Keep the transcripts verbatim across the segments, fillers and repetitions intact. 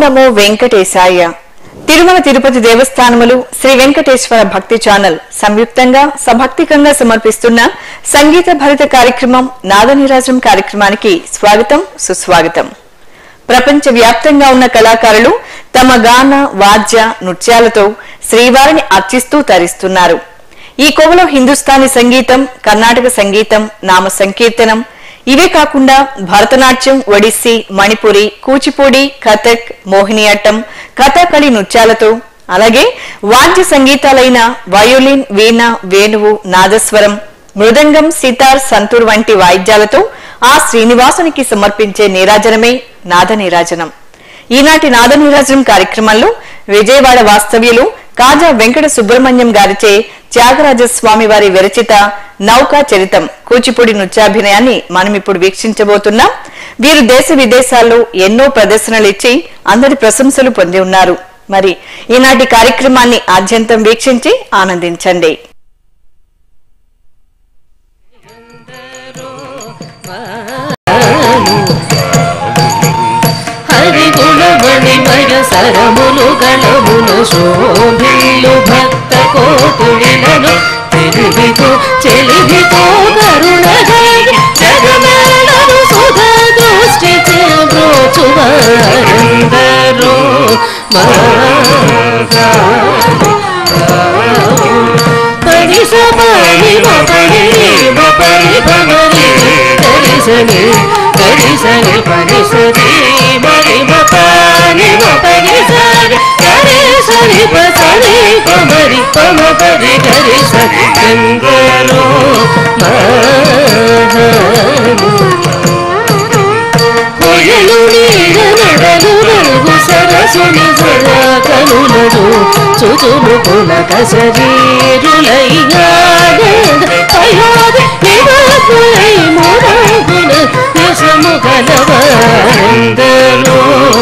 నమో వెంకటేశాయ. తిరుమల తిరుపతి దేవస్థానములు శ్రీ వెంకటేశ్వర భక్తి ఛానల్ సంయుక్తంగా సభక్తికంగా సమర్పిస్తున్న సంగీత భరిత కార్యక్రమం నాదనీరాజనం కార్యక్రమానికి స్వాగతం, సుస్వాగతం. ప్రపంచ వ్యాప్తంగా ఉన్న కళాకారులు తమ గాన వాద్య నృత్యాలతో శ్రీవారిని అర్చిస్తూ తరిస్తున్నారు. ఈ కోవలో హిందుస్థానీ సంగీతం, కర్ణాటక సంగీతం, నామ సంకీర్తనం, ఇవే కాకుండా భరతనాట్యం, ఒడిస్సీ, మణిపురి, కూచిపూడి, కథక్, మోహినియాట్టం, కథాకళి నృత్యాలతో, అలాగే వాద్య సంగీతాలైన వయోలిన్, వీణ, వేణువు, నాదస్వరం, మృదంగం, సితార్, సంతూర్ వంటి వాయిద్యాలతో ఆ శ్రీనివాసునికి సమర్పించే నీరాజనమే నాదనీరాజనం. ఈనాటి నాదనీరాజనం కార్యక్రమంలో విజయవాడ వాస్తవ్యులు కాజా వెంకట సుబ్రహ్మణ్యం గారిచే త్యాగరాజస్వామి వారి విరచిత నౌకా చరితం కూచిపూడి నృత్యాభినయాన్ని మనం ఇప్పుడు వీక్షించబోతున్నాం. వీరు దేశ విదేశాల్లో ఎన్నో ప్రదర్శనలు ఇచ్చి అందరి ప్రశంసలు పొంది ఉన్నారు. మరి ఈనాటి కార్యక్రమాన్ని ఆద్యంతం వీక్షించి ఆనందించండి. సరములు గళములు శోభిల్లు భక్త కోటులను తెలివితో చెలివితో కరుణగలి జగమేళను సుధా దృష్టి బ్రోచువారందరూ పని సపని మపని మపని భమరి దరిసని దరిసని పరిసరి మరి మపని మపని సరి దరిసని పసని పమరి పమ పరి దరిసని గంగలో కొయలు నీడ నడలు నలుగు సరసుని సరా కనులను చుచులు పుల కసరీరులైగా పయోది నివాకులై మురాగున యశము గలవారందరూ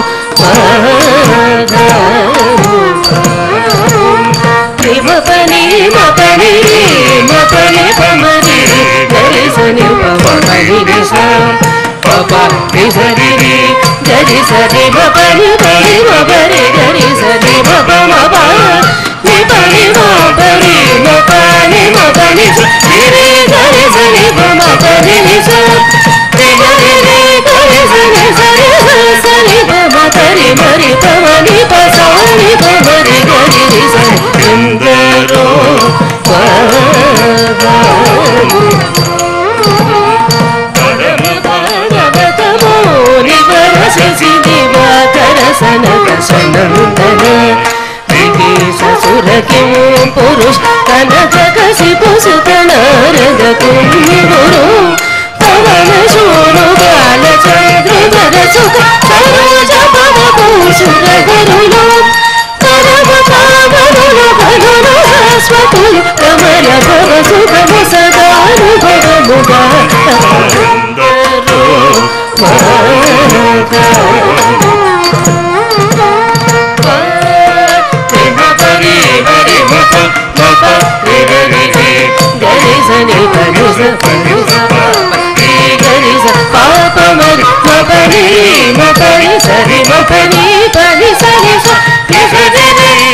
మపని మపని మపని పమరి దరిసని పమరి దిశ పప నిసరి గరి సరి మపని పరి మపరి గరి సరి మప మప నిపని మపరి మపని మపని సిరి గరి సరి మపని నిస గరి గరి సరి సరి సరి మపరి మరి పవని పసని పమరి గరి సరి ఇందరో ససురకి పురుష కనక కసి పుసుతనారద కుంగురు పవన శూరు బాల చంద్రుధర సుఖ సరోజ పవ పూసుర గరులు పరమ పావనులు భనులు శాశ్వతులు కమల భవ సుఖము సదానుభవముగా గరిసని పనిస పనిస గరిస పాప మరి మపని మపని సరి మపని పని సరి సరి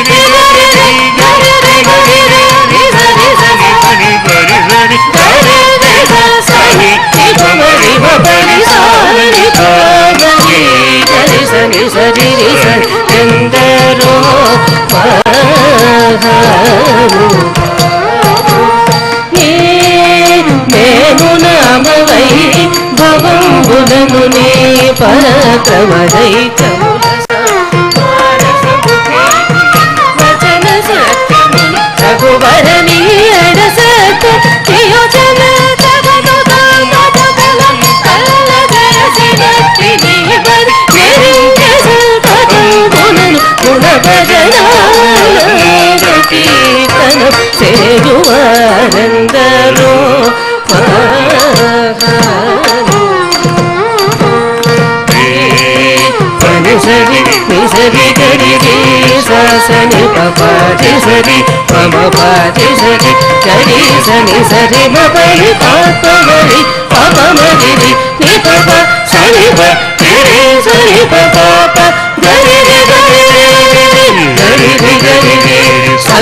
సరి సరి ఎందరో మేము నామవై భవంబులను నీ పరక్రమదై వచన సత్యము రఘువరణి అడసత యోచన కీర్తనం చేయువారందరూ సరి నిసరి గరి సని పపాటి సరి మమ పాటి సరి గరి సని సరి మపరి పాపమరి పపమరి ని పప సని ప సరి పప గరి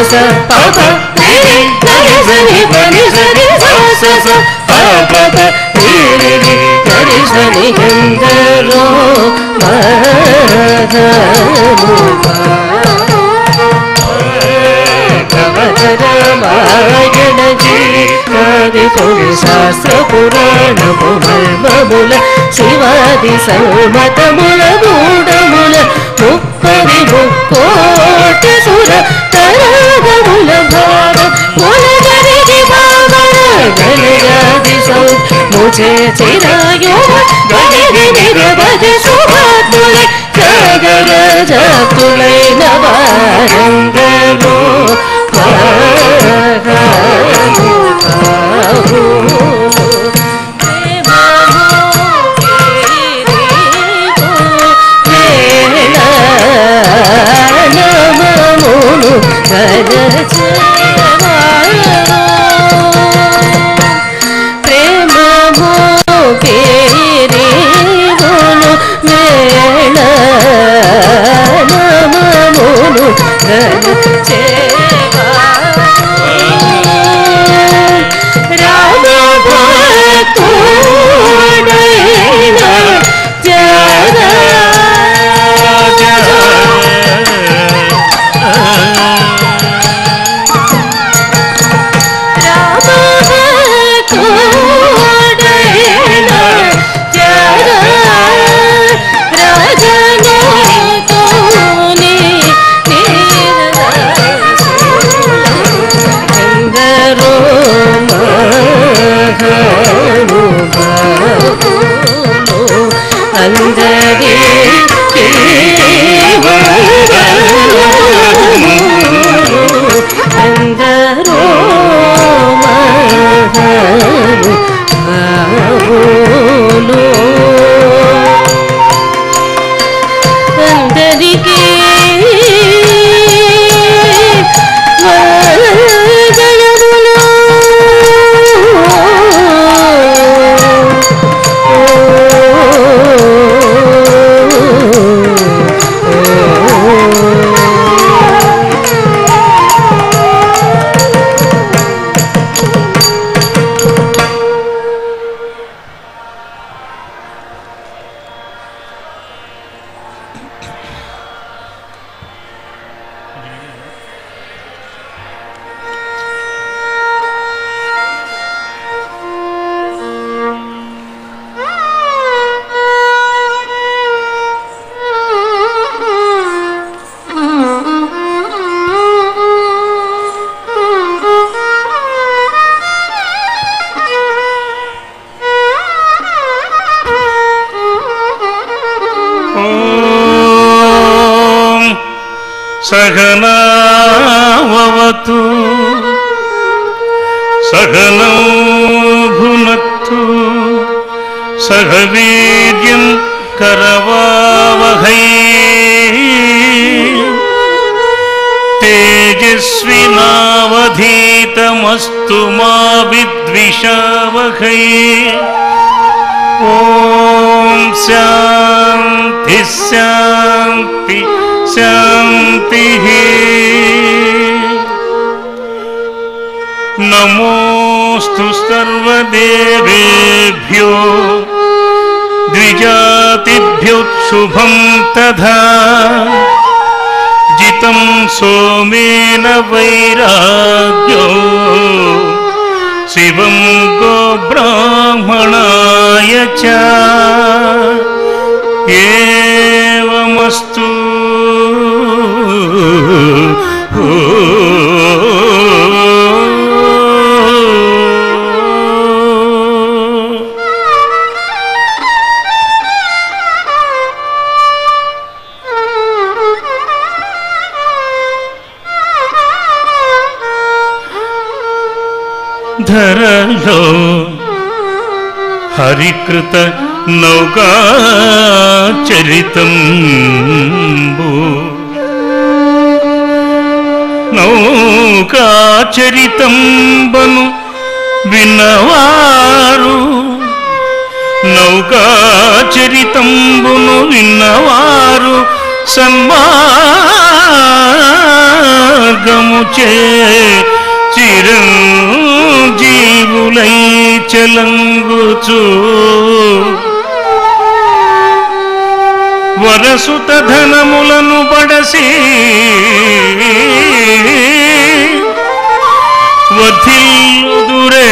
స పప రి గరి సని పని సరి స స పప రి రి గరి సని ఎందరో శాస్త్ర పురాణము మర్మముల శివాది సర్వతముల మూఢముల ముప్పది ముక్కోటి సుర తరగముల భావ ములగరి భావన గణయాది సౌ ముచే చిరాయో గణి నిరవధి సుభాతులై జగర జాతులైన వారందరూ सहनावतु सहनौ भुनक्तु सह वीर्यं करवावहै तेजस्विनावधीतमस्तु मा विद्विषावहै। ओम शांति शांति शांति। नमोस्तु सर्वदेवेभ्यो द्विजातिभ्यो शुभं तथा जितं सोमेन वैराग्यो शिवं गोब्राह्मणाय च एवमस्तु। धरलो हरिकृत नौकाचरितंबु नौकाचरितंबनु विన్నవారు నౌకాచరితంబును విన్నవారు సన్మానముతో మార్గముచే చిరంజీవులై చలంగుచు వరసుత ధనములను బడసి వధిల్లుదురే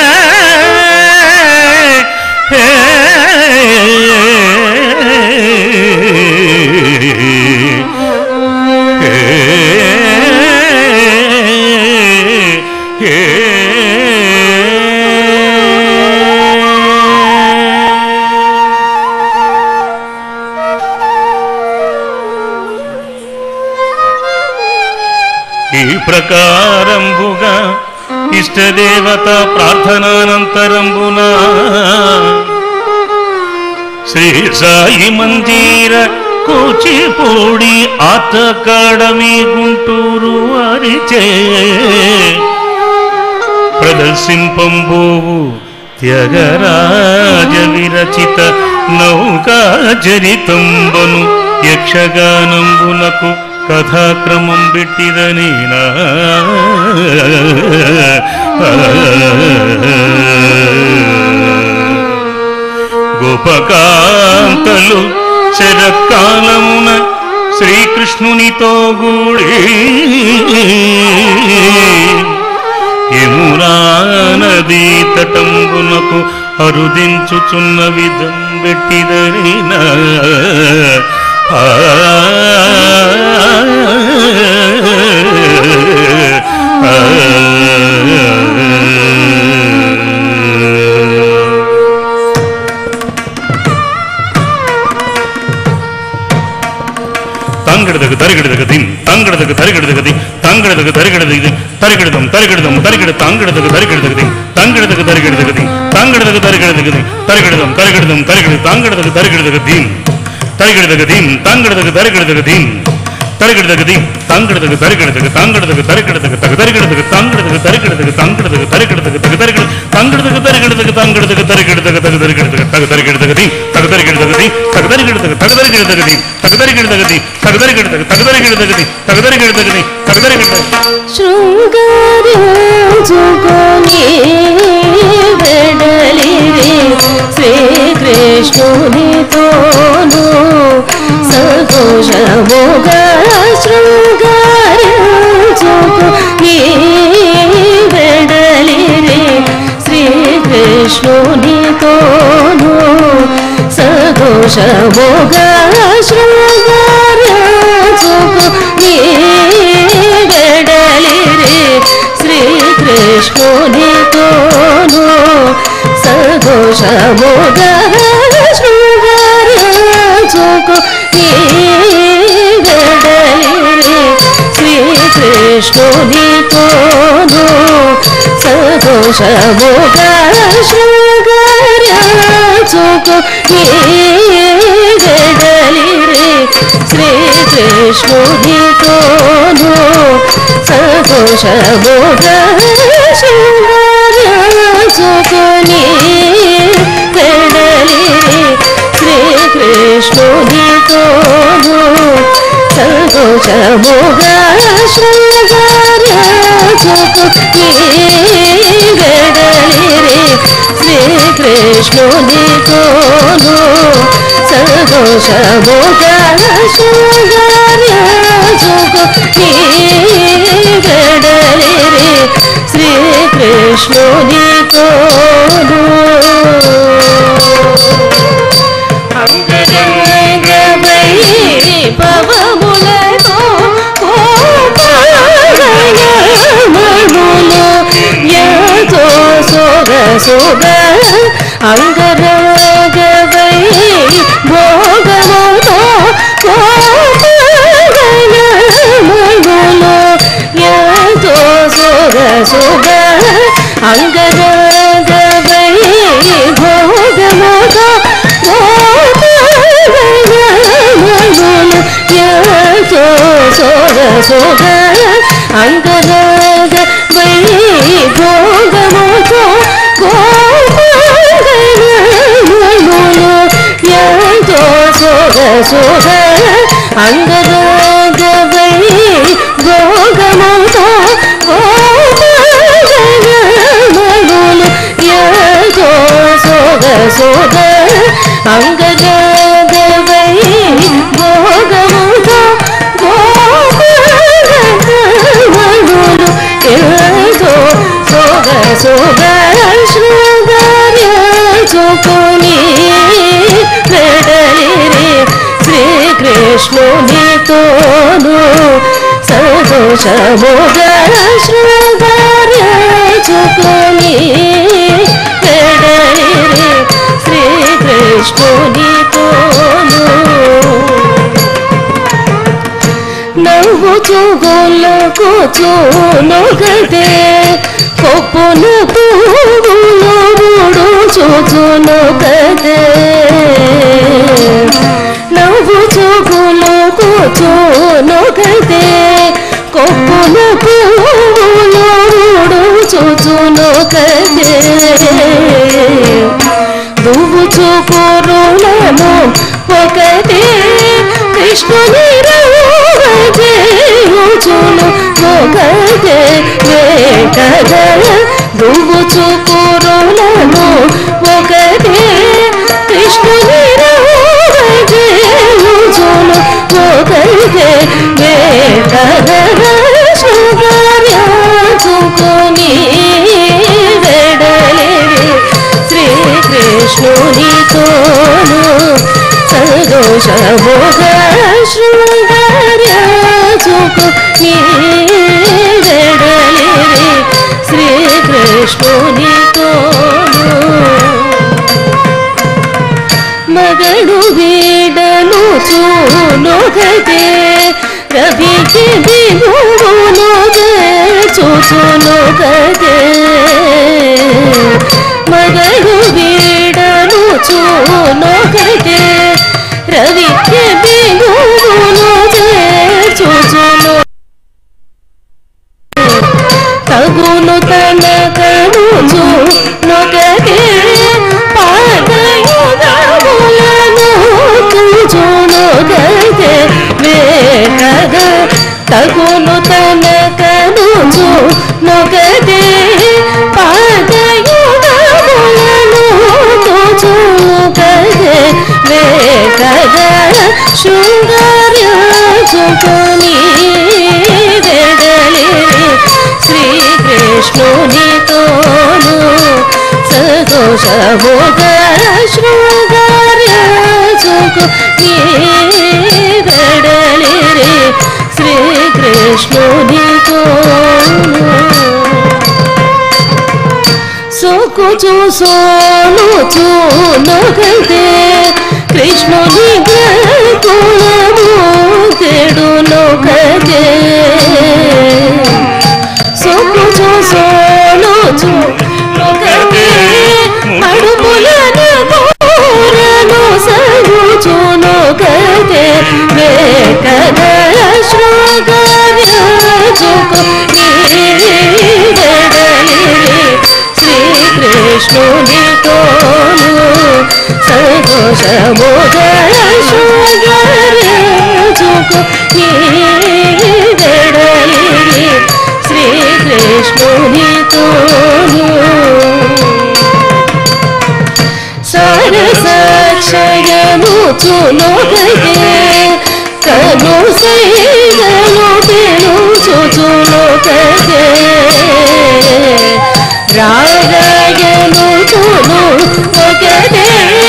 ఈ ప్రకారంబుగా ఇష్టదేవత ప్రార్థనానంతరంబున శ్రీ సాయి మందిర కూచిపూడి ఆర్ట్ అకాడమీ గుంటూరు వారిచే ప్రదర్శింపంబోవు త్యాగరాజ విరచిత నౌకా చరితంబను యక్షగానంబునకు కథాక్రమం పెట్టిదని గోపకాంతలు శరత్కాలమున శ్రీకృష్ణునితో గూడి యమునా నదీ తటంబునకు అరుదించుచున్న విధం పెట్టిదని తంగడదకు తరిగడదకు తిన్ తంగడదకు తరిగడదకు తిన్ తంగడదకు తరిగడదకు తిన్ తరిగడదం తరిగడదం తరిగడ తంగడదకు తరిగడదకు తిన్ తంగడదకు తరిగడదకు తిన్ తంగడదకు తరిగడదకు తిన్ తరిగడదం తరిగడదం తరిగడ తంగడదకు తరిగడదకు తిన్ తరిగడదకు తిన్ తంగడదకు తరిగడదకు తిన్ తరిగడదకు తిన్ తంగడదకు తరిగడదకు తంగడదకు తరిగడదకు తగ తరిగడదకు తంగడదకు తరిగడదకు తంగడదకు తరిగడదకు తగ తరిగడ తంగడదకు తరిగడదకు తంగడదకు తరిగడదకు తగ తరిగడదకు తగ తరిగడదకు తిన్ తగ తరిగడదకు తిన్ తగ తరిగడదకు తగ తరిగడదకు తిన్ తగ తరిగడదకు తిన్ తగ తరిగడదకు తగ తరిగడదకు తిన్ తగ తరిగడదకు తిన్ తగ తరిగడదకు శృంగారించుకొని వెడలిరి శ్రీకృష్ణునితోను సంతోషముగా శృంగారించుకొని వెడలిరి శ్రీకృష్ణునితోను సంతోషముగా శృంగారించుకొని వెడలిరి శ్రీకృష్ణునితోను సంతోషముగా శృంగారించుకొని వెడలిరి శ్రీకృష్ణునితోను సంతోషముగా శృంగారించుకొని వెడలిరి శ్రీకృష్ణునితోను సంతోషముగా శృంగారించుకొని వెడలిరి శ్రీకృష్ణునితోను సంతోషముగా శృంగారించుకొని వెడలిరి శ్రీకృష్ణునితోను సంతోషముగా శృంగారించుకొని వెడలిరి శ్రీకృష్ణునితోను అంగరంగవై పవములతో కోపగణములు ఎంతో సొగసుగ అంగరంగవై భోగముతో కోపగణములు ఎంతో సొగసుగ అంగరంగవై భోగముతో కోపగణములు ఎంతో సొగసుగ అంగరంగవై భోగముతో కోపగణములు ఎంతో సొగసుగ అంగరంగవై భోగముతో శృంగార్య చుకుని వెడలిరి శ్రీకృష్ణునితోను సంతోషముగా శృంగార్య చుకుని వెడలిరి శ్రీకృష్ణునితోను నవ్వుచు గొల్లకుచు నొగదే కొప్పున పువ్వులు ముడుచుచు నొగదే నవ్వుచు గొల్లకుచు నొగదే కొప్పున పువ్వులు ముడుచుచు నొగదే దువ్వుచు కురులను ఒకటే కృష్ణుని రాజేయుచును ఒకటే వేటగా దువ్వుచు కురులను ఒకటే కృష్ణుని రాజేయుచును ఒకటే వేటగా శృంగార్య చుకుని వెడలిరి శ్రీకృష్ణునితోను సంతోషముగా శృంగార్య చుకుని వెడలిరి శ్రీకృష్ణునితోను మగడు వీడను చూనొగదే రవికి దిగువును చూచునొగదే మగడు వీడను చూనొగదే రవికి దిగువును చూచును తగును తనకను చూనొగదే పాదయుగములను చూచునొగదే వేగగా తగును తనకను చూనొగదే పాదయుగములను చూచునొగదే వేగగా శృంగార్య చుకుని వెడలిరి శ్రీకృష్ణునితోను సంతోషముగా శృంగార్య చుకుని వెడలిరి శ్రీకృష్ణునితోను సోకుచు సోను చూనొగదే కృష్ణుని కులము తెడునొగదే సోకుచు సోను చూనొగదే అడుపులను పూరను సగుచునొగదే వేగగా శృంగార్య చుకుని వెడలిరి శ్రీకృష్ణునితోను సంతోషముగా శృంగార్య చుకుని వెడలిరి శ్రీకృష్ణునితోను సరసాక్షయను చునొగదే కను సైగను తెలుచుచునొగదే రాగయను చునొగదే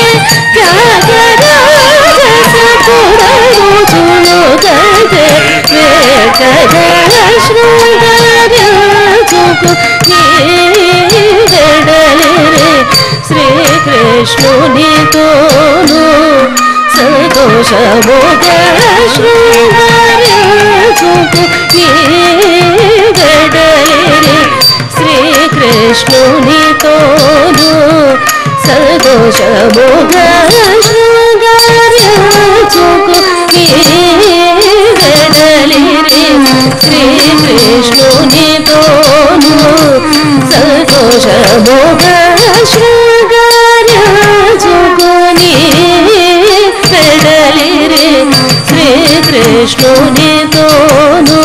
త్యాగరాజసపురము చునొగదే వేగగా శృంగార్య చుకుని వెడలిరి శ్రీకృష్ణునితోను సంతోషముగా శృంగార్య చుకుని వెడలిరి శ్రీకృష్ణునితోను సంతోషముగా శృంగార్య చుకుని వెడలిరి శ్రీకృష్ణునితోను సంతోషముగా శృంగార్య చుకుని వెడలిరి శ్రీకృష్ణునితోను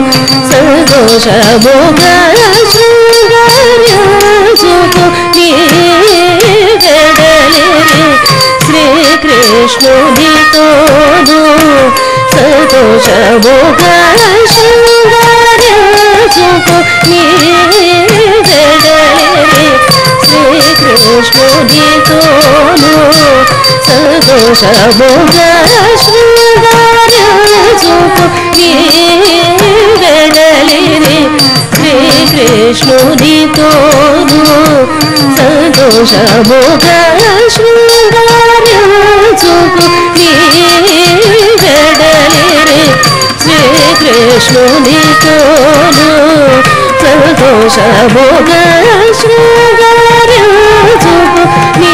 సంతోషముగా శృంగార్య చుకుని వెడలిరి శ్రీకృష్ణునితోను సంతోషముగా శృంగార్య చుకుని వెడలిరి శ్రీకృష్ణునితోను సంతోషముగ శృంగారించుకు నీ వెడలిరి శ్రీకృష్ణునితోను సంతోషముగ శృంగారించుకు నీ వెడలిరి శ్రీకృష్ణునితోను సంతోషముగ శృంగారించుకు నీ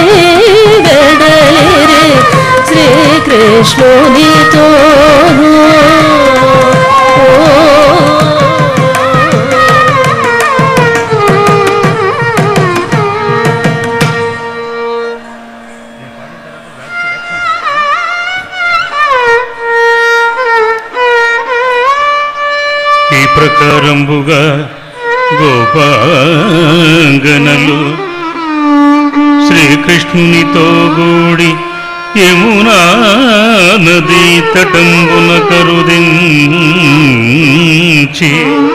వెడలిరి శ్రీకృష్ణునితోను ఈ ప్రకారంబుగా గోపాంగనలు శ్రీకృష్ణునితో గూడి యమునా నదీ తటంబున కరుదించి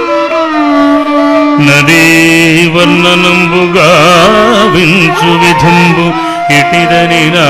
నదీ వర్ణనంబుగా వించు విధంబు ఇటిదనినా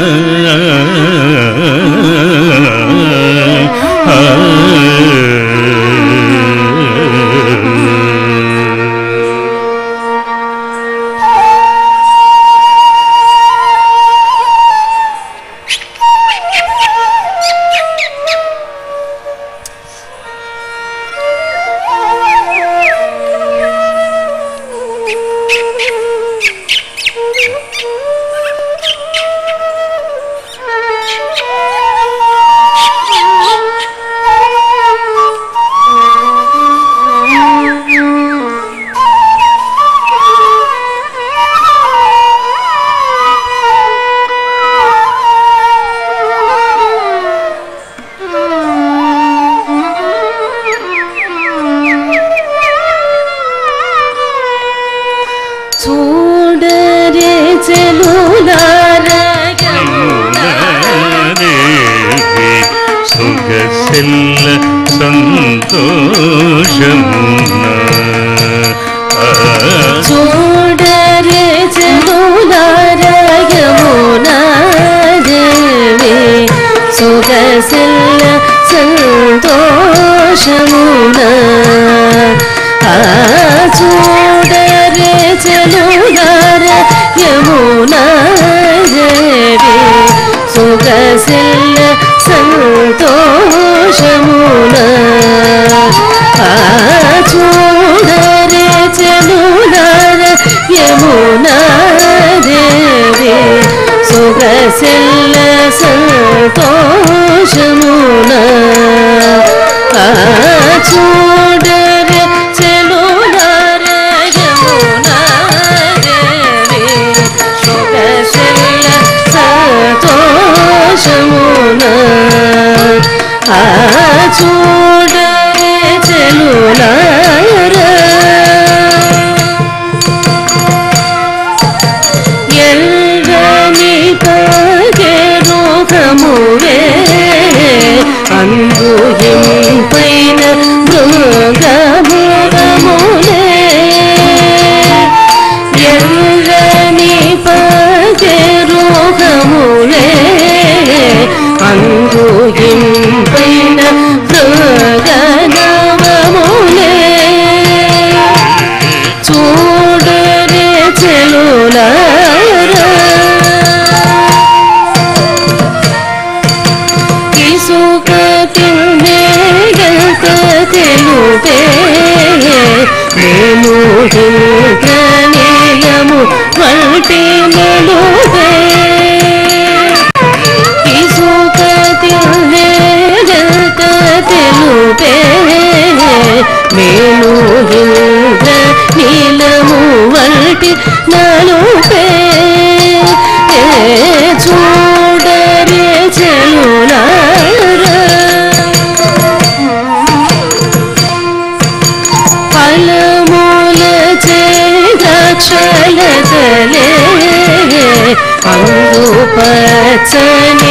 పచ్చని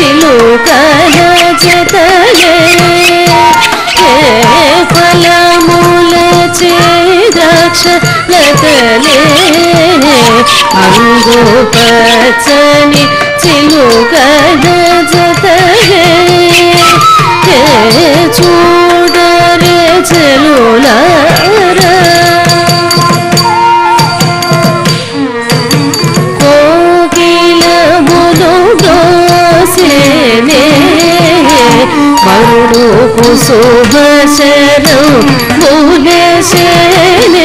చిలుకల జతలే ఫలముల చేదాక్ష లతలే అందు పచ్చని చిలుకల జతలే చూడరే చెలులారా కోకిలములు దోసేనే మరుడు కుసుభశరం మూలశేనే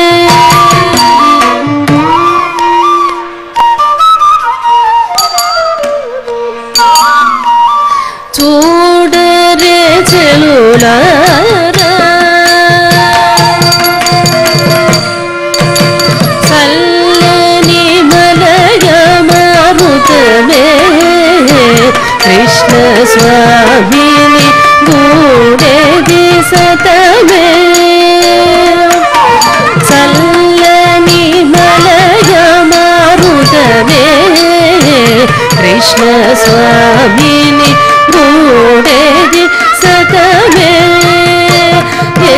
చూడరే చెలులారా చల్లని మలయ మారుతమే కృష్ణ స్వామిని గూడేది సతమే చల్లని మలయ మారుతమే కృష్ణ స్వామిని గూడేది సతమే ఏ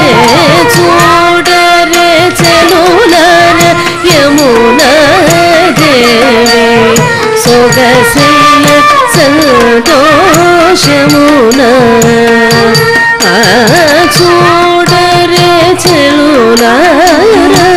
చూడరే చెలులార యమునా దేవి సొగసైన సంతోషమున ఆ చూడరే చెలులారా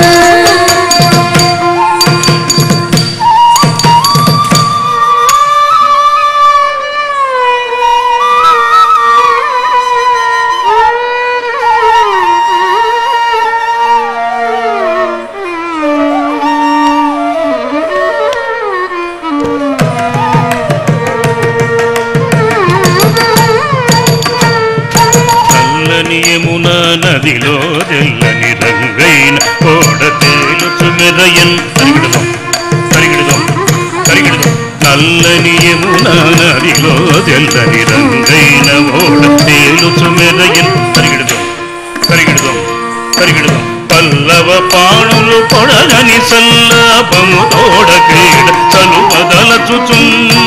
యమునా నదిలో తెల్లని రంగైన ఓడ తేలుచు మెరయన్ తరిగిడదాం తరిగిడదాం తరిగిడదాం నల్లని యమునా నదిలో తెల్లని రంగైన ఓడ తేలుచు మెరయన్ తరిగిడదాం తరిగిడదాం తరిగిడదాం పల్లవ పాణులు పొడగని సల్లాపము తోడ క్రీడ చలుపదలచుచుం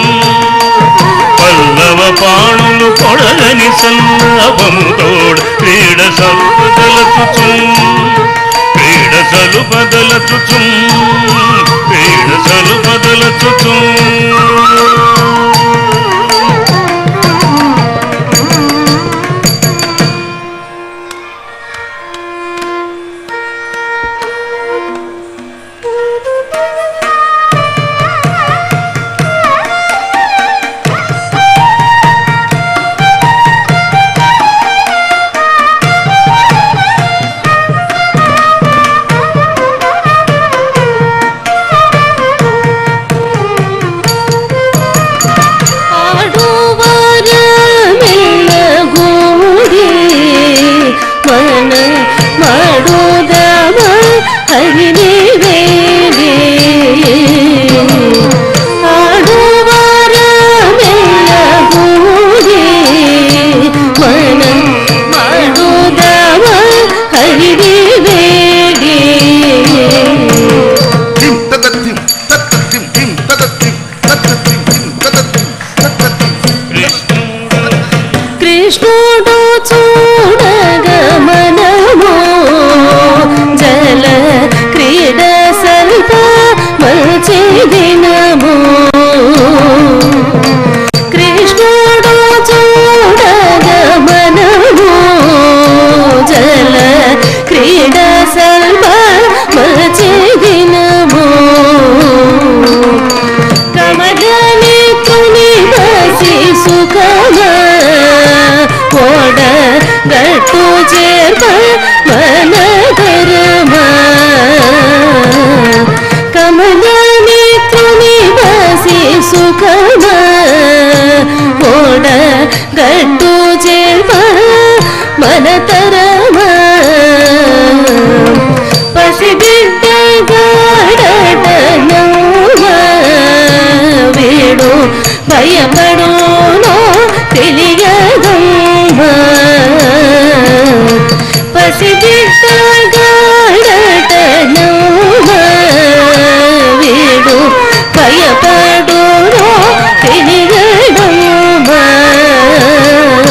పల్లవ పాణులు పొడగని సల్లాపము తోడ క్రీడ సలుపదలచుచుం క్రీడ సలుపదలచుచుం క్రీడ సలుపదలచుచుం కృష్ణుడు చూడగమనము జల క్రీడ సల్ప మంచి దినము కృష్ణుడు చూడగమనము జల క్రీడ సల్ప మంచి దినము కమలని తుని బసి సుఖమా ఓడ గట్టు చేర్ప మనగరమా కమలని తుని బసి సుఖమా ఓడ గట్టు చేర్ప మనతరమా పసిబిడ్డ గాడట నవ్వా వీడు భయపడునో తెలియదమ్మా పసిబిడ్డ గాడట నవ్వా వీడు భయపడునో తెలియదమ్మా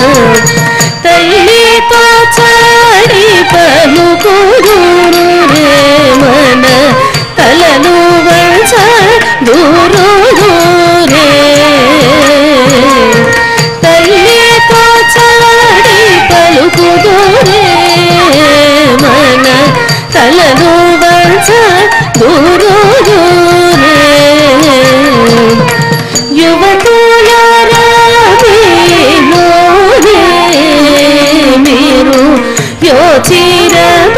వలను వంచ దూరు దూరే యువకులారా మీరు యోచిర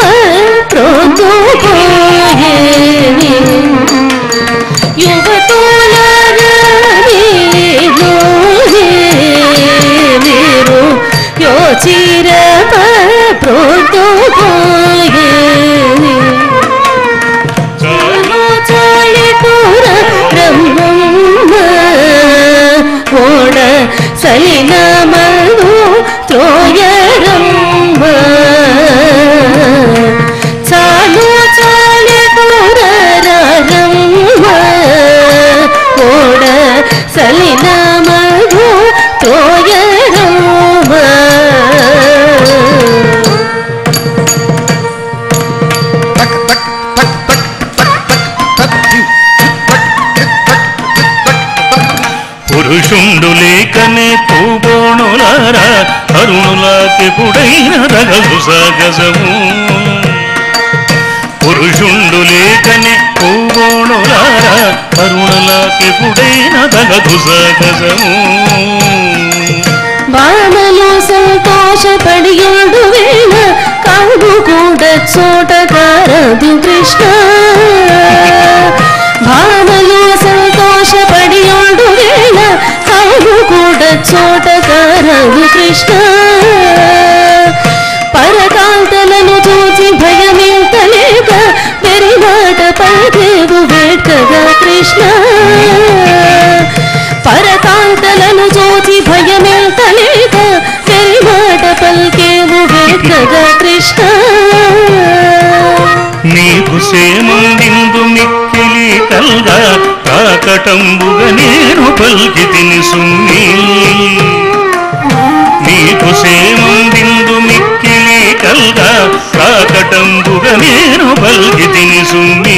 ప్రోతుపోయే యువకులారా మీరు యోచిర ప్రోతుపోయే చాలు చాలి కూర బ్రహ్మమ్మ ఓడ సలిన మధు త్రోయరమ్మ చాలు చాలి కూర రమ్మ ఓడ సలిన మధు త్రోయరమ్మ పురుషుండు లేకనే పూబోణులారా తరుణులకెప్పుడైన తగదు సాగసము పురుషుండు లేకనే పూబోణులారా తరుణులకెప్పుడైన తగదు సాగసము బాణలు సంతోషపడియుండు వేళ కాదు కూడా చోట కారదు కృష్ణ భామలు సంతోషపడియుండు వేళ కాదు కూడా చోట కారదు కృష్ణ పరకాంతలను చూసి భయమింతలేక పెరిమాట పదేవు వేటగా కృష్ణ పరకాంతలను చూసి భయమింతలేక పెరిమాట పల్కేవు వేటగా కృష్ణ నీకు సేమందిందు మిక్కిలి కల్గా కాకటంబుగా నేను పల్కి తిని సుమ్మి నీకు సేమందిందు మిక్కిలి కల్గా కాకటంబుగా నేను పల్కి తిని సుమ్మి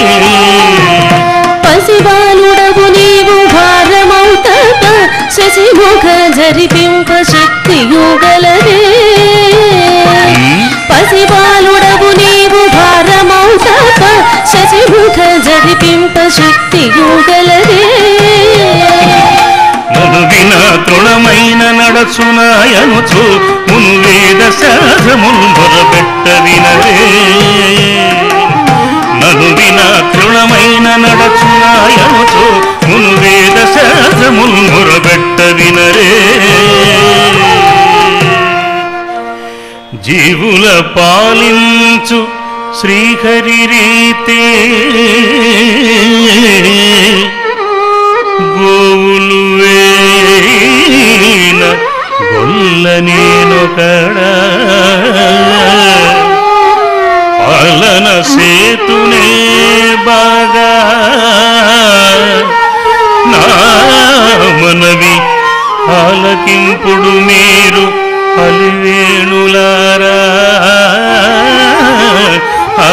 పసిబాలుడవు నీవు భారమౌతప శశిముఖ జరిపింప శక్తియుగలదే పసిబాలుడవు నీవు భారమౌతప శశిముఖ జరిపింప శక్తియుగలదే నను వినా తృణమైన నడచునాయనుచు మును వేద శాస్త్రములు మొరబెట్ట వినరే నను వినా తృణమైన నడచునాయనుచు మును వేద శాస్త్రములు మొరబెట్ట వినరే జీవుల పాలించు శ్రీహరి రీతే గోవులు వేయిన గొల్ల నేనొకడా పాలన సేతునే బాగా నా మనవి ఆలకింపుడు మీరు అలివేణులారా ఆ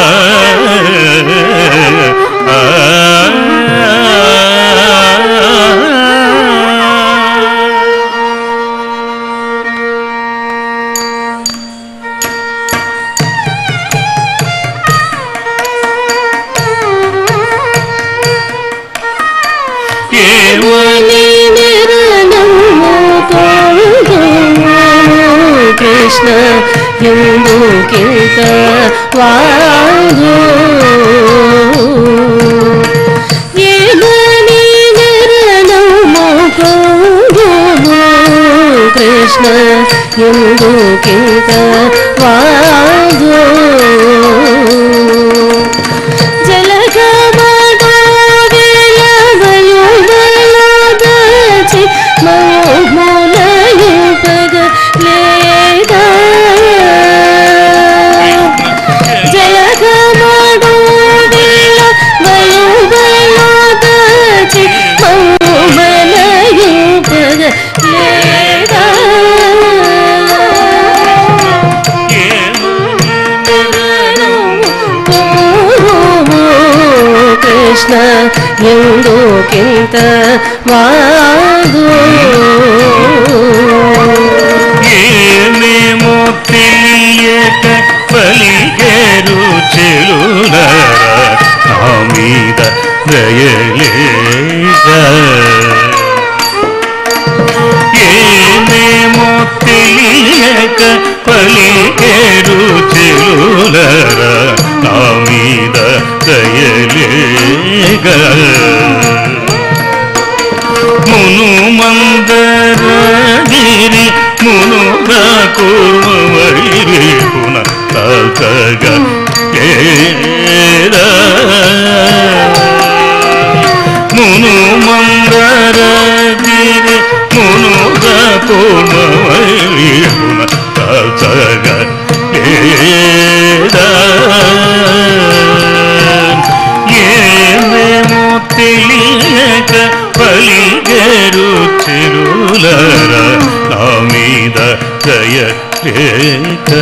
కృష్ణ ఎందుకింత వాదు ఏమని నిరణము కృష్ణ ఎందుకింత వాదు కృష్ణ ఎందుకింత వాదు ఏమేమో తెలియక పలిగేరు చెలులరా నా మీద దయలేక ఏమేమో తెలియక పలికేరు చెలులరా నా మీద దయలేక మును మందరగిరి మునుగా కూర్మవైపున తగ మును మందరగిరి మునుగా కూర్మవైపున తగ ఏమేమో తెలియక పలిగరు చెరులరా నా మీద దయలేక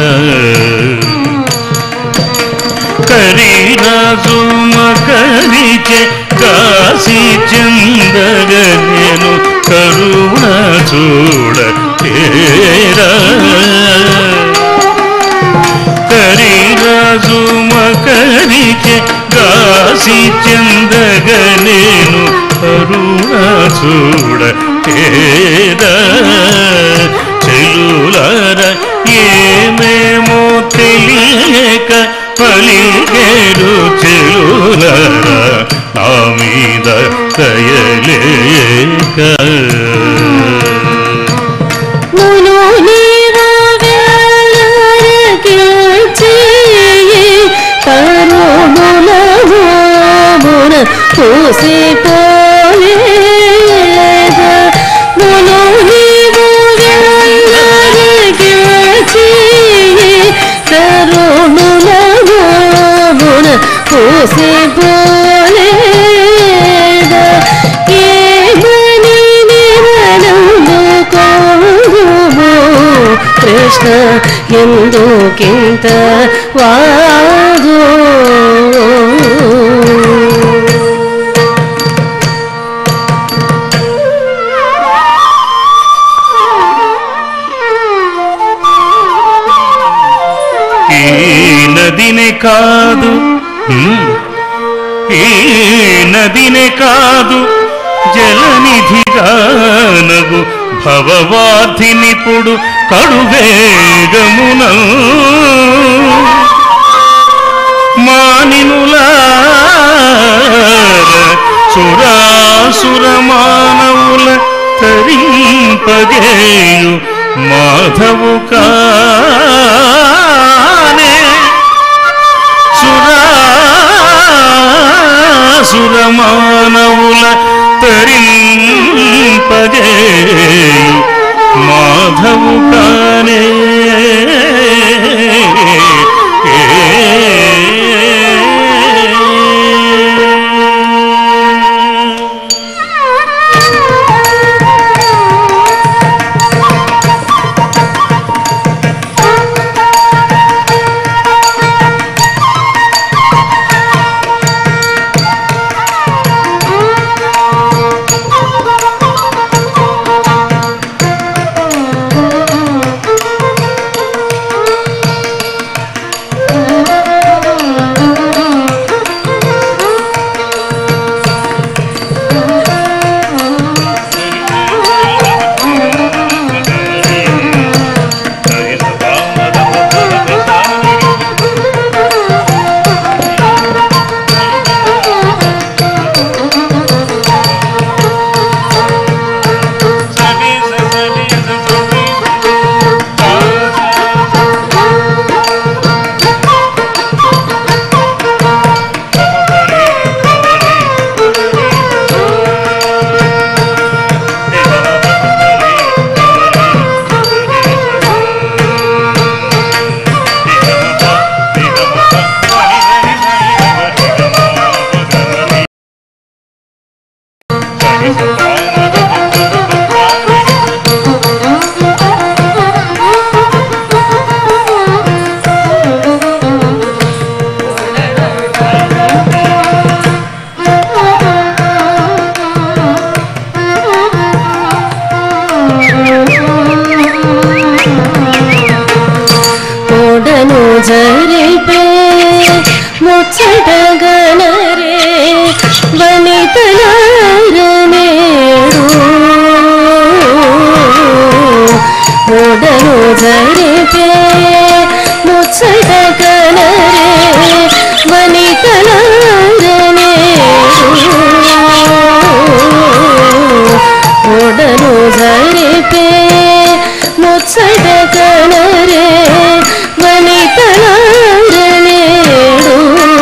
కరిరాజు మకరిచే కాశీ చందగనేను కరుణ చూడ కరిరాజు మకరిచే కాశీ చందగనేను కరుణ చూడ చెలులర ఏమేమో తెలియక పలికేరు చెలులర నా మీద దయలేక పూసి పోలేద మును నీవు గెలిచి కరుణుల గోమున పూసి పోలేద ఏమని నిరనము కోరుము కృష్ణ ఎందుకింత వాదు నదినే కాదు ఈ నదినే కాదు జలనిధిగానగు భవవాధినిపుడు కడువేగమున మానినులార సురాసుర మానవుల తరింపజేయు మాధవు కానే సురాసుర మానవుల తరింపజేయు మాధవు కానే ముచ్చటగనరే వనితలారనేడు ఓడను జరిపే ముచ్చటగనరే వనితలారనేడు ఓడను జరిపే ముచ్చటగనరే వనితలారనేడు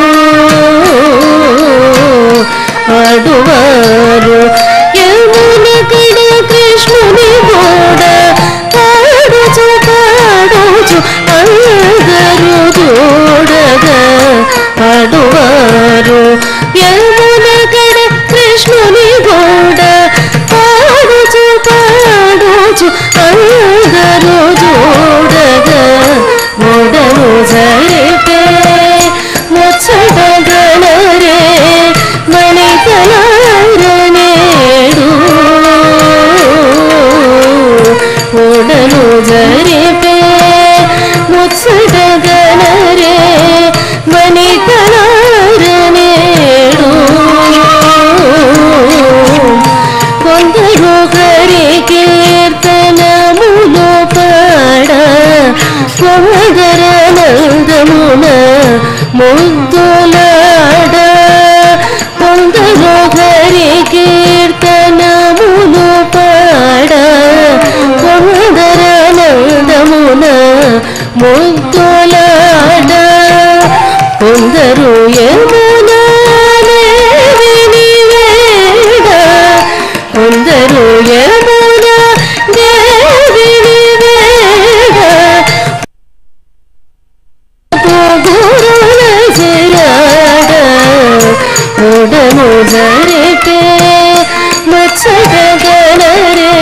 ఆడువారు యమున కడ కృష్ణుని గోడ పాడుచు పాడుచు అందరు చూడగా ఆడువారు యమున కడ కృష్ణుని గోడ పాడుచు పాడుచు అందరు చూడగా ఓడను జరిపే ముచ్చటగనరే వనితలారనేడు ఓడను జరిపే ముచ్చటగనరే వనితలారనేడు కొందరు హరి కీర్తనములు పాడ కొందర నందమున ముద్దులాడ కొందరు హరి కీర్తనములు పాడ కొందర నందమున ముద్దులాడ కొందరు యమునా దేవిని వేడ కొందరు యమునా దేవిని వేడ గురుల జయాడ ఓడను జరిపే ముచ్చటగనరే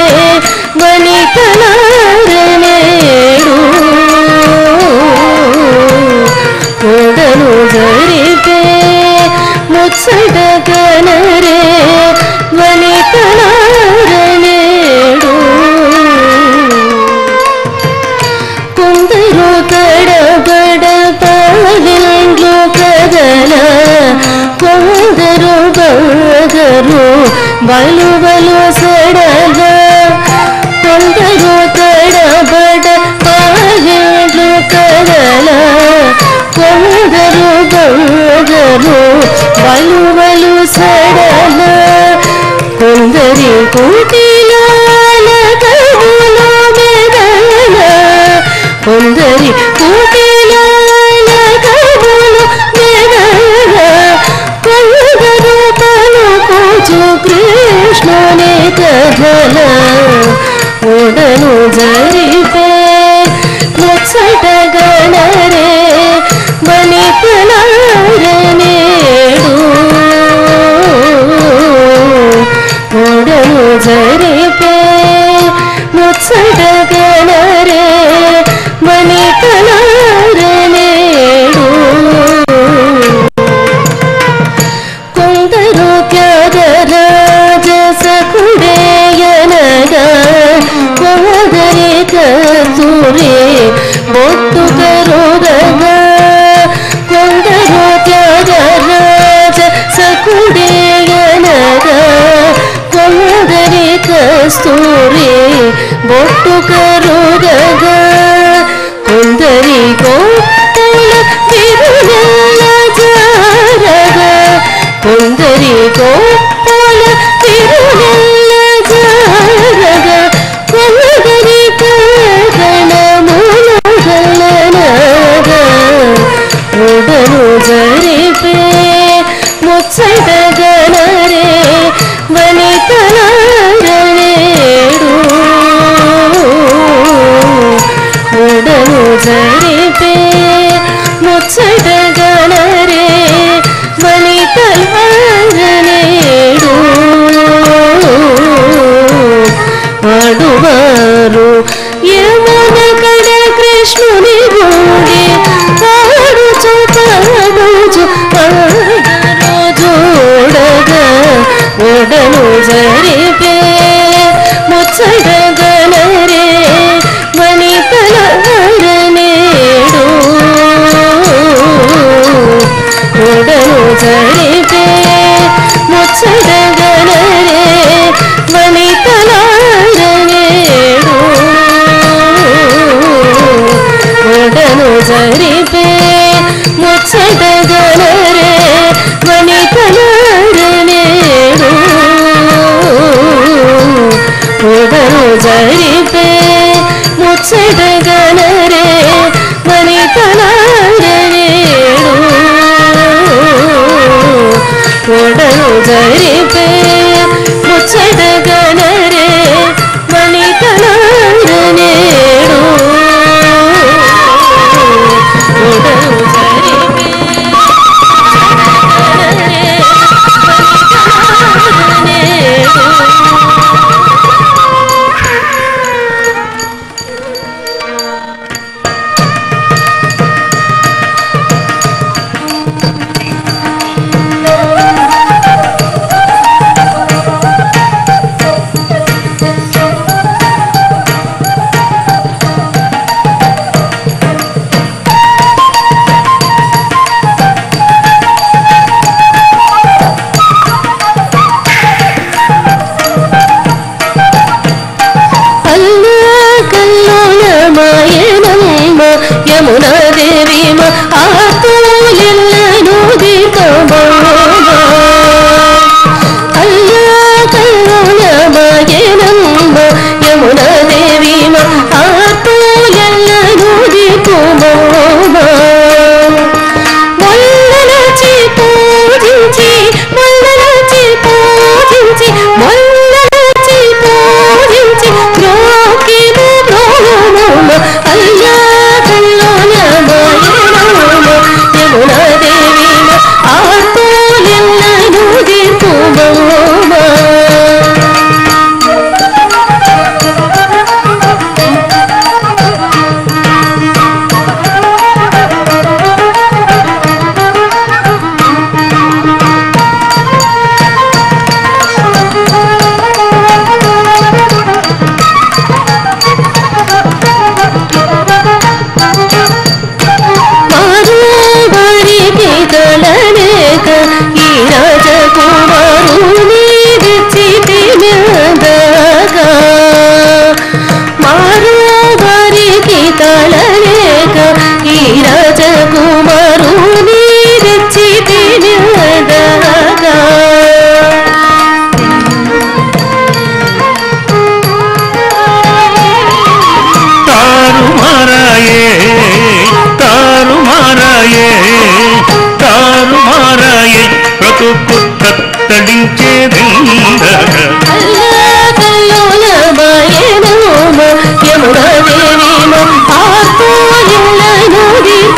వనితలారనేడు ఓడను జరిపే ముచ్చటగనరే వనితలారనేడు కొందరు తడబడ పావిండ్లు కదల కొందరు బగరు బలు బలు సడల కొందరు తడబడ పావిండ్లు కదల కొందరు బగరు బలు బలు సడల కొందరి కుటిలాల కవుల మెదల కొందరి కుటిలాల కవుల మెదల కొందరు పలుకుచు కృష్ణుని కథల ఓడను జరిపే ముచ్చటగనరే వనితలారనేడు ఓడను జరిపే ముచ్చటగనరే వనితలారనేడు కొందరు త్యాగరాజ సకుడేయనగా కొందరి కస్తూరి బొట్టు కరుగగా కొందరు త్యాగరాజ సకుడేయనగా కొందరి కస్తూరి బొట్టు కరుగగా కొందరి గోపుల తిరునెల్ల జారగా కొందరి గోపుల తిరునెల్ల జారగా కొందరి కగణములు గలనగా ఓడను జరిపే ముచ్చటగనరే వనితలారనేడు జరిపే ముచ్చటగనరే వనితలారనేడు ఒడను జరిపే ముచ్చటగనరే వనితలారనేడు ఒడను జరిపే ముచ్చటగనరే వనితలారనేడు ఒడను జరిపే ముచ్చటగనరే వనితలారనేడు ఒడను జరిపే ముచ్చటగనరే వనితలారనేడు యమునాదేవిమ ఆతులెల్లను దీపమోమ అల్లా కల్లోలమయనమ్మ యమునాదేవిమ ఆతులెల్లను దీపమోమ మొల్లలచి పూజించి మొల్లలచి పూజించి మొల్లలచి పూజించి బ్రోకిము బ్రోమోమ అల్లా యమునాదేవిమ ఆతులెల్లను దీపమోమ యమునాదేవిమ ఆతులెల్లను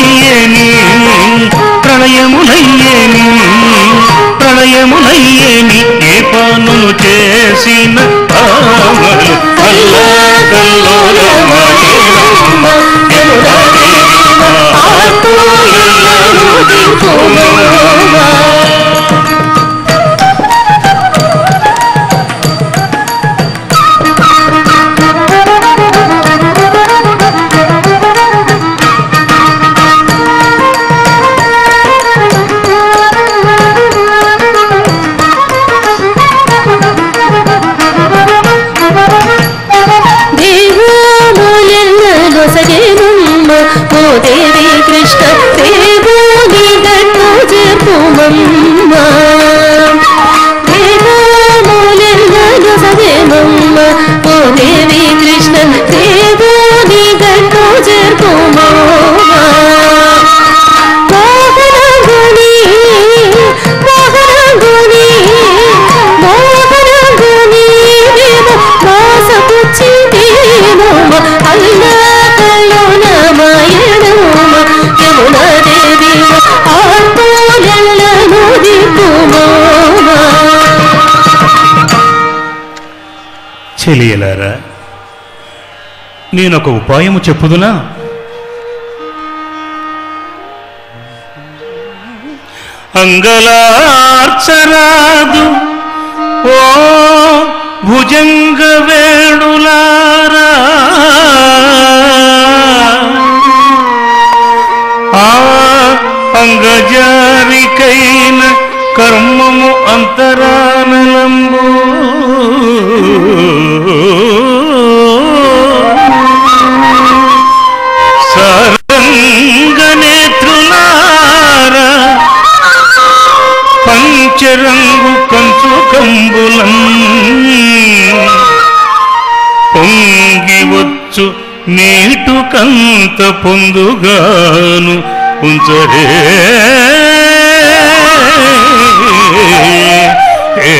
ప్రళయమునయ్యేని ప్రళయమునయ్యేని ప్రళయమునయ్యేని ఏ పనులు చేసిన పామలు అల్లకల్లోలమాయేనమ్మ చెలియలారా, నేనొక ఉపాయము చెప్పుదునా? అంగలార్చరాదు ఓ భుజంగ వేణులారా, ఆ అంగజారికైన కర్మము అంతరానలంబు సారంగనేత్రులారా, పంచరంగు కంచు కంబులం పొంగి వచ్చు నీటు కంత పొందుగాను ఉంచరే ఏ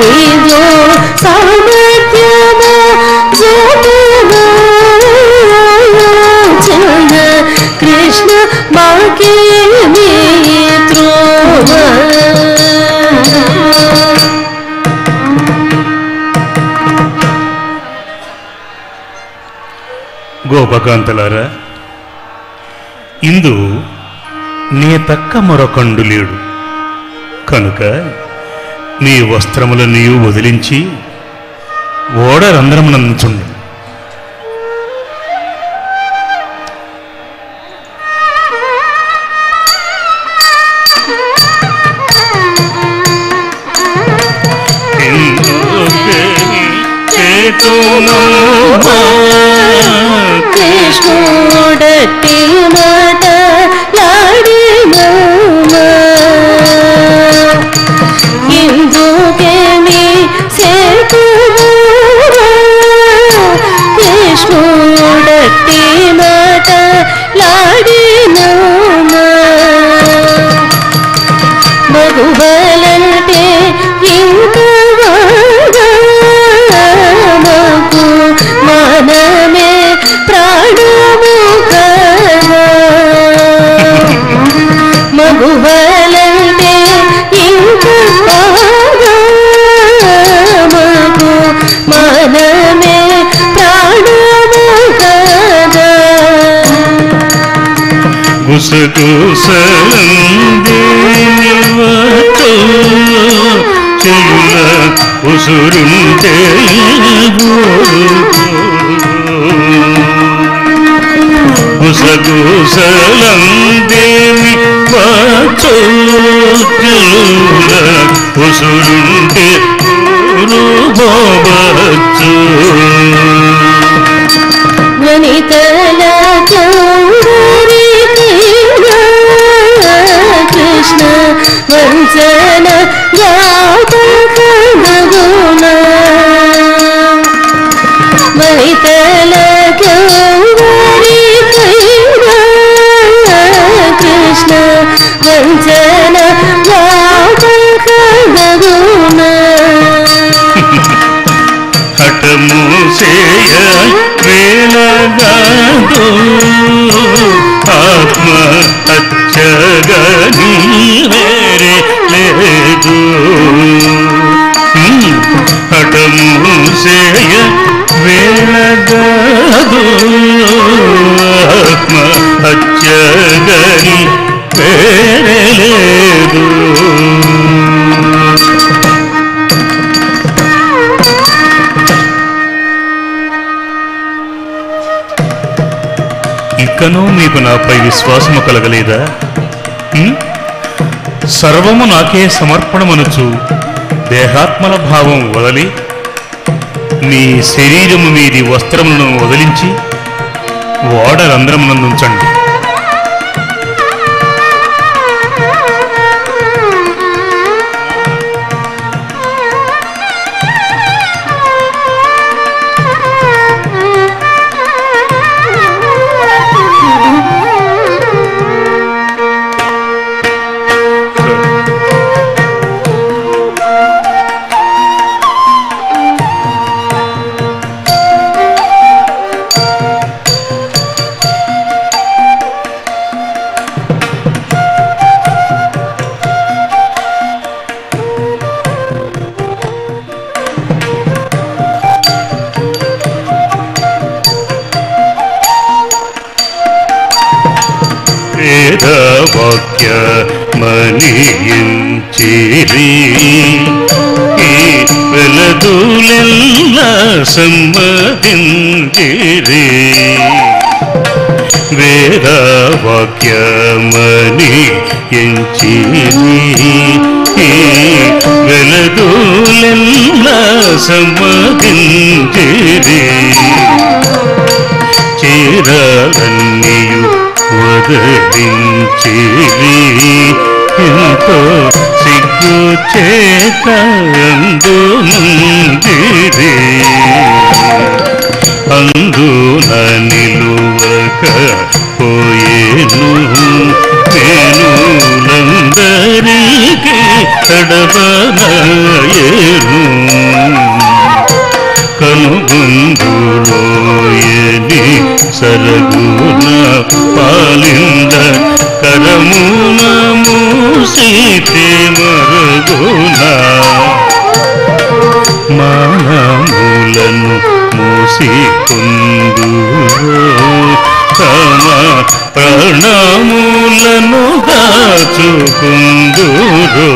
సామర్థ్యము గోపకాంతలారా, ఇందు నీ తక్క మరొకండు లేడు కనుక నీ వస్త్రములను వదిలించి ఓడ రంధ్రమునందుచుండు. కృష్ణుడట్టి మాట లాడినమా ఇందుకేమి సేతుమా కృష్ణుడట్టి మాట లాడినమా మగువలంటే ఇంక మనమే ప్రాణము కదా మగువలంటే ఇంక మగు మనమే ప్రాణము కదా గుసగుసలందేవతో చెలుల ఉసురుంటే గుసగుసలందేవి వాచో చెలుల ఉసురుంటే రూపవచ్చు వనితల చౌరీ కృష్ణ వంచన యాపకగుణ వనితల చౌరీ కృష్ణ వంచన యాపకగుణ హఠము సేయ వేలగాదు ఆత్మ అచ్చగని వేరే లేదు హఠము సేయ వేలగాదు ఆత్మ అచ్చగని వేరే లేదు. ఇకను మీకు నాపై విశ్వాసము కలగలేదా? సర్వము నాకే సమర్పణమనుచు దేహాత్మల భావం వదలి నీ శరీరము మీది వస్త్రములను వదిలించి ఓడ రంధ్రమునందుంచండి. వాక్య మనియించిరి వెలదులెల్ల సమ్మతించిరి వేద వాక్యమనియించిరి వెలదులెల్ల సమ్మతించిరి చీరలన్నీయు వదలించిరి ఎంతో సిగ్గు చేత అందునుందిరి అందున నిలువక పోయేను నేనులందరికీ తడబనాయేను కనుగొందులోయని సరగున పాలింద కరమున మూసితే మరుగున మానములను మూసికొందురో ప్రాణములను దాచుకుందురు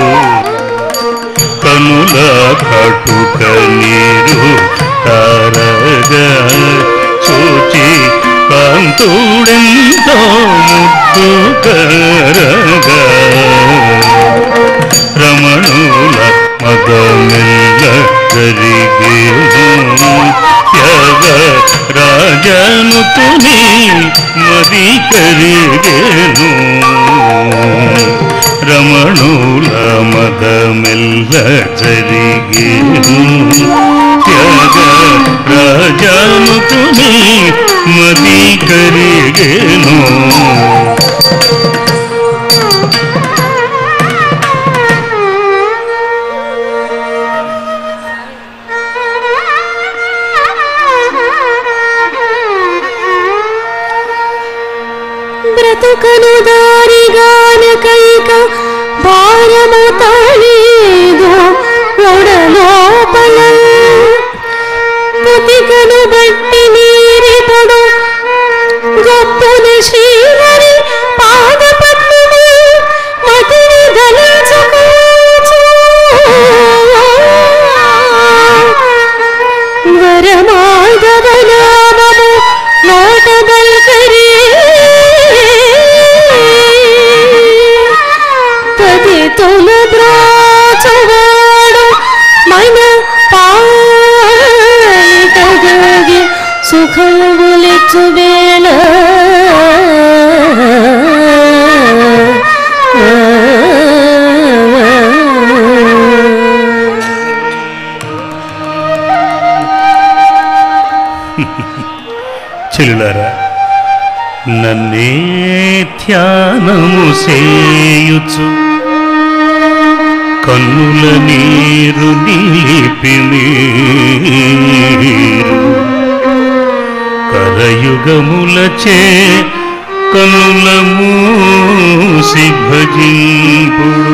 కనుల కటుక నీరు తారగా చూచి కాంతుడెంతో ముద్దు కరగా రమణుల మదమెల్ల జరిగేను త్యాగ రాజను తుని మది కరిగేను రమణుల మదమెల్ల జరిగేను త్యాగ రాజను తుని మది కరిగేను బ్రతుకను దారిగానకైక భారము తాళేదో ఒడలోపల పుతికను బట్టి నీరిపడు గొప్పన శ్రీహరి పాదపద్మము మతిని దళించుకోచు వరమాధవనామము నోట దల్కరి పతితుల బ్రాచవాడు మన పాలిటగగి సుఖములిచ్చు వేళ చెల్లులారా, నన్నే ధ్యానము సేయుచు కన్నుల నీరు నిలిపి మీరు కరయుగములచే కన్నుల మూసి భజింపుడు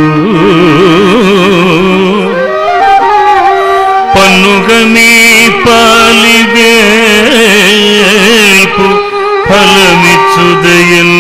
పన్నుగ మీ పాలివేల్పు ఫలమిచ్చుదయన్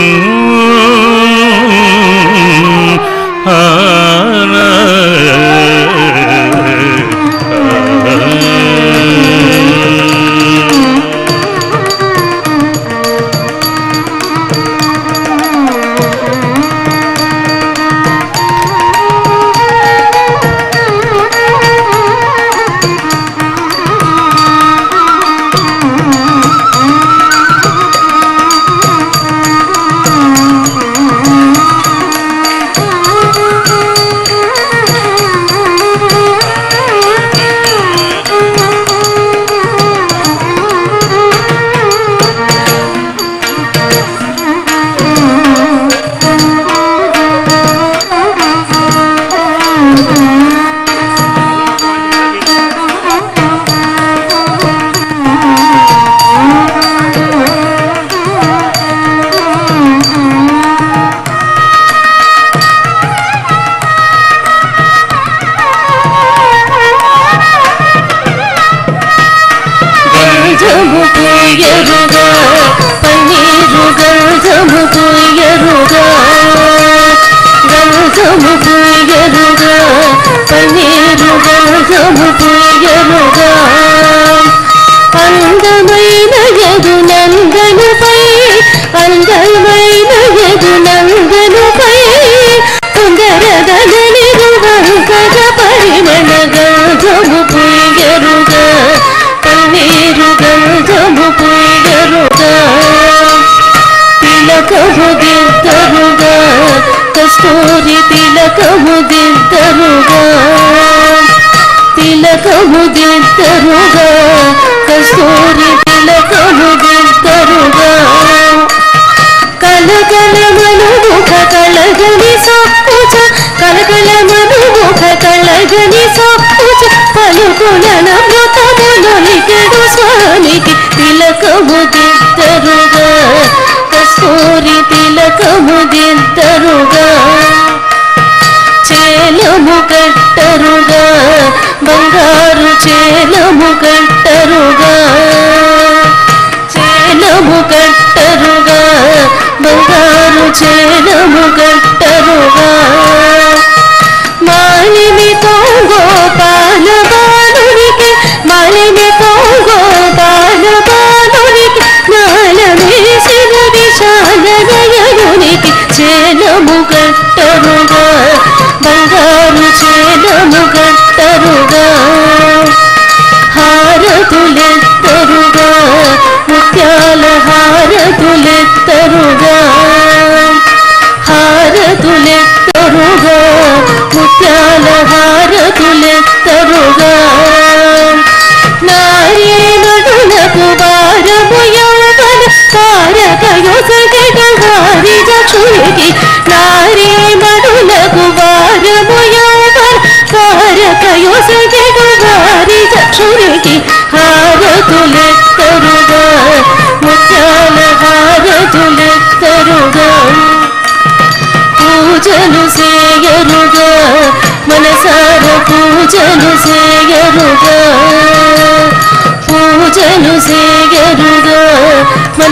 అందమైన యదు నందనుపై అందమైన యదు నందనుపై సుందరదని రువంకగ పరిమళ గంధము పుయ్యరుగా పన్నీరు గంధము పుయ్యరుగా తిలకము దిద్దరుగా కస్తూరి తిలకము దిద్దరుగా తిలకము దిద్దరుగా కస్తూరి తిలకము దిద్దరుగా కలకల మనుముఖ కళగని సప్పుచ కలకల మనుముఖ కళగని సప్పుచ పలుకులన మృతములొలికెడు స్వామికి తిలకము దిద్దరుగా కస్తూరి తిలకము దిద్దరుగా చేలము కట్టరుగా బంగారు చే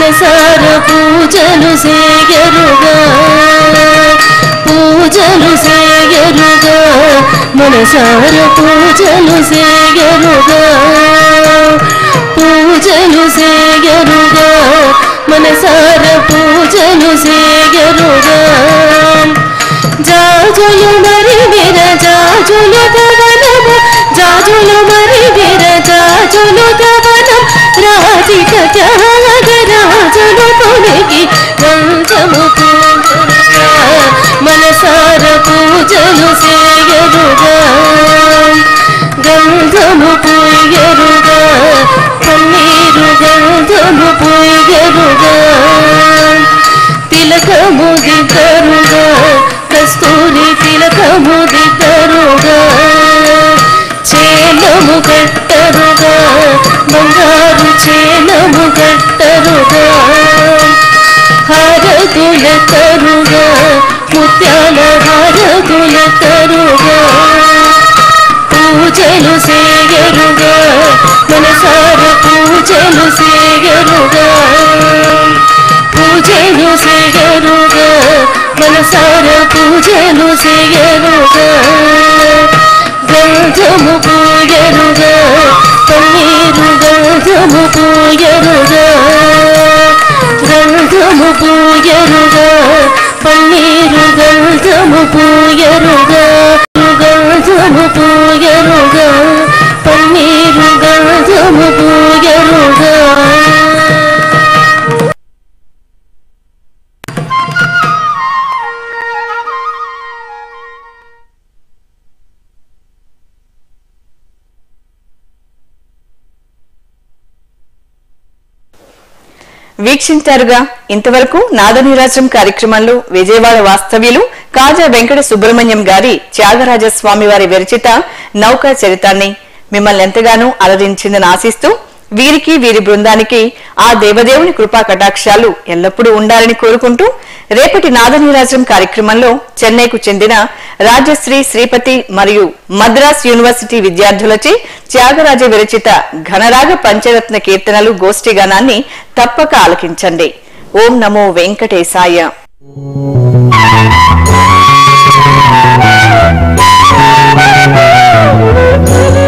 మనసార పూజలు సేయరుగా పూజలు సేయరుగా మనసార పూజలు సేయరుగా పూజలు సేయరుగా మనసార పూజలు సేయరుగా జాజులు మరి విర జాజులు గగనము జాజులు మరి విర జాజులు గగనం రాధిక త్యాగరాజులు తొలగి గంధము పూజలుగా మనసార పూజలు సేయరుగా గంధము పూయరుగా పన్నీరు గంధము పూయరుగా తిలకము దిద్దరుగా కస్తూరి తిలకము దిద్దరుగా చేలము కట్టరుగా బంగారు చేలము కట్టరుగా హారతుల తరుగా ముత్యాల హారతుల తరుగా పూజలు సేయరుగా మనసార పూజలు సేయరుగా పూజలు సేయరుగా మనసార పూజలు సేయరుగా గంధము పూయరుగా పన్నీరు గంధము పూయరుగా గంధము పూయరుగా పన్నీరు గంధము పూయరుగా గంధము పూయరుగా పన్నీరు గంధము పూయరుగా వీక్షించారుగా. ఇంతవరకు నాదనీరాజం కార్యక్రమంలో విజయవాడ వాస్తవ్యులు కాజా వెంకట సుబ్రహ్మణ్యం గారి త్యాగరాజ స్వామి వారి విరచిత నౌకా చరితాన్ని మిమ్మల్ని ఎంతగానో అలరించిందని ఆశిస్తూ వీరికి వీరి బృందానికి ఆ దేవదేవుని కృపా కటాక్షాలు ఎల్లప్పుడూ ఉండాలని కోరుకుంటూ రేపటి నాదనీరాజం కార్యక్రమంలో చెన్నైకు చెందిన రాజశ్రీ శ్రీపతి మరియు మద్రాస్ యూనివర్సిటీ విద్యార్థులచే త్యాగరాజ విరచిత ఘనరాగ పంచరత్న కీర్తనలు గోష్ఠి గానాన్ని తప్పక ఆలకించండి. ఓం నమో వెంకటేశాయ. Thank you.